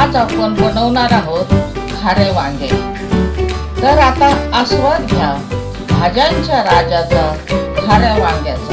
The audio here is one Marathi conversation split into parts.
आज आपण बनवणार आहोत खारे वांगे। तर आता आस्वाद घ्या भाज्यांच्या राजाचा खाऱ्या वांग्याचा।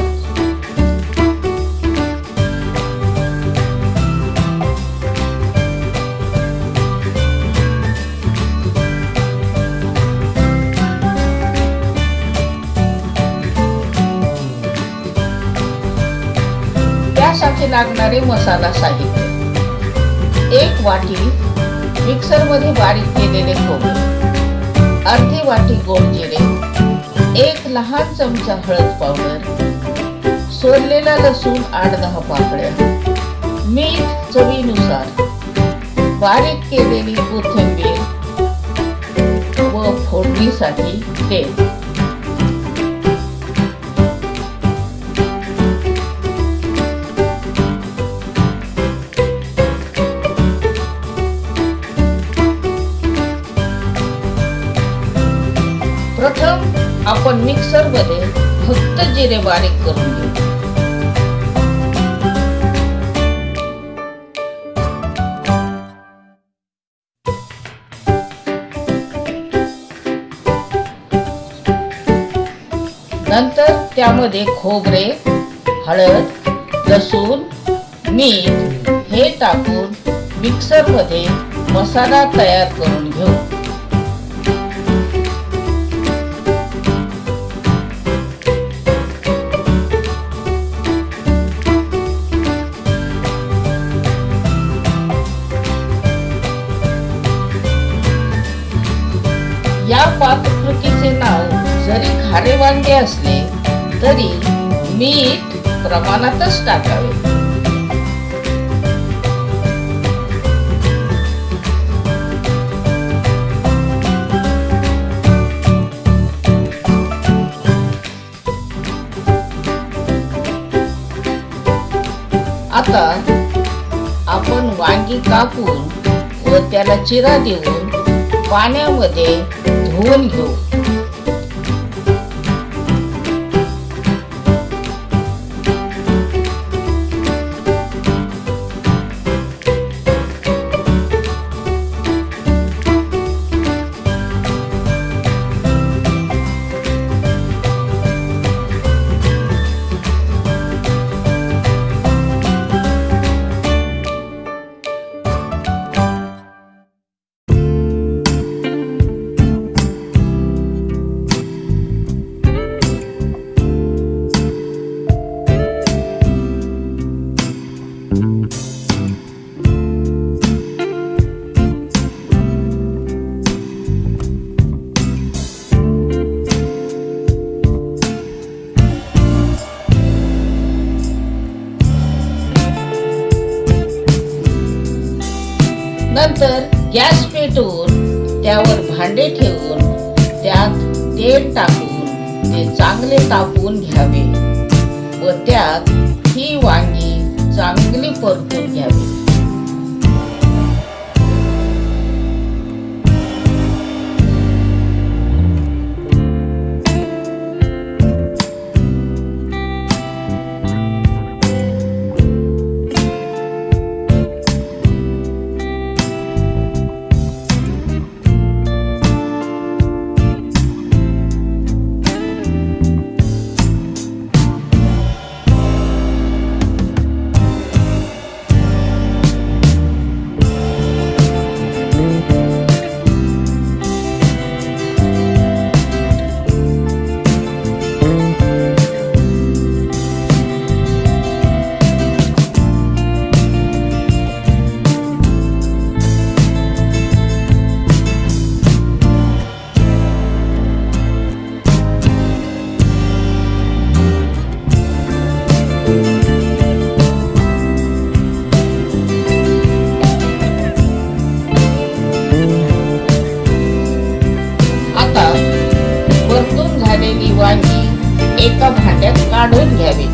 त्यासाठी लागणारे मसाला साहित्य: 1 वाटी मिक्सर मध्ये बारीक केलेले खोबरे, अर्धी वाटी गोड जिरे, 1 लहान चमचा हळद पावडर, सोललेला लसूण 8-10 पाकळ्या, मीठ चवीनुसार, बारीक केलेली कोथिंबीर व फोडणीसाठी तेल। प्रथम आपण मिक्सर मध्ये फक्त जिरे बारीक करून घेऊ। नंतर त्यामध्ये खोबरे, हळद, लसूण, मीठ हे टाकून मिक्सर मध्ये मसाला तयार करून घेऊ। या पाककृतीचे नाव जरी खारे वांगे असले तरी मीठ प्रमाणातच टाकावे। आता आपण वांगी कापून व त्याला चिरा देऊन पाण्यामध्ये धुवून घेऊ। नंतर गॅस पेटवून त्यावर भांडे ठेवून त्यात तेल टाकून ते चांगले तापवून घ्यावे व त्यात ही वांगी चांगली परतून घ्यावी। परतून झालेली वांगी एका भांड्यात काढून घ्यावी।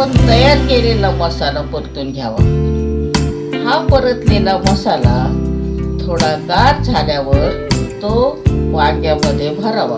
आपण तयार केलेला मसाला परतून घ्यावा. हा परतलेला मसाला थोडा गार झाल्यावर तो वांग्यामध्ये भरावा.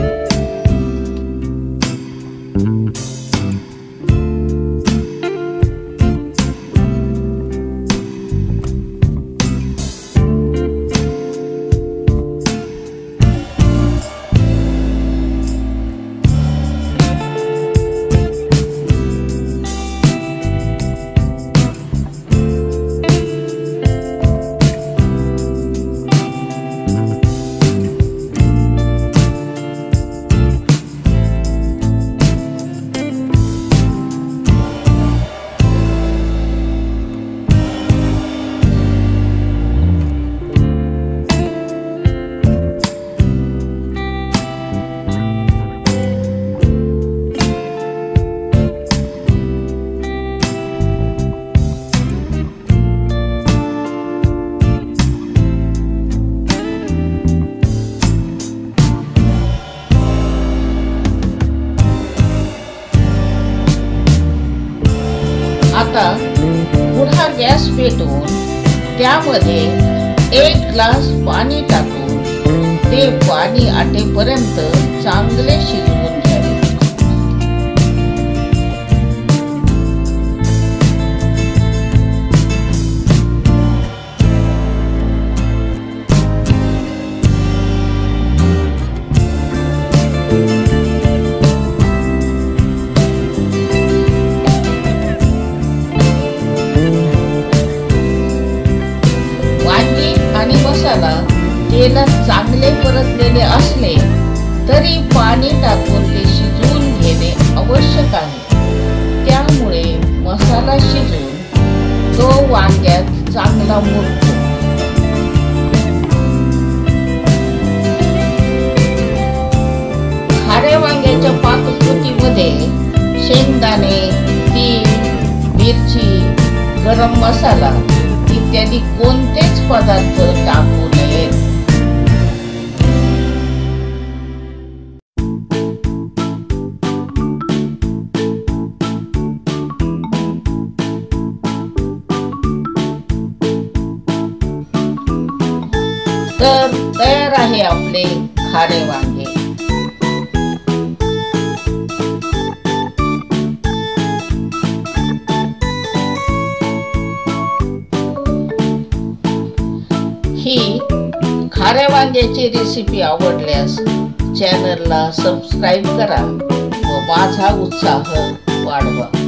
आता पुन्हा गॅस पेटवून त्यामध्ये 1 ग्लास पाणी टाकून ते पाणी आटेपर्यंत चांगले शिजवून घ्यावे. तेलात चांगले परतलेले असले तरी पाणी टाकून ते शिजवून घेणे आवश्यक आहे. त्यामुळे मसाला शिजून तो वांग्यात चांगला मुरतो. खाऱ्या वांग्याच्या पाककृतीमध्ये शेंगदाणे, तीळ, मिरची, गरम मसाला इत्यादी कोणतेच पदार्थ टाकू नयेत. तर तयार आहे आपले खारे वांगे. ही खाऱ्या वांग्याची रेसिपी आवडल्यास चॅनलला सबस्क्राईब करा व माझा उत्साह वाढवा.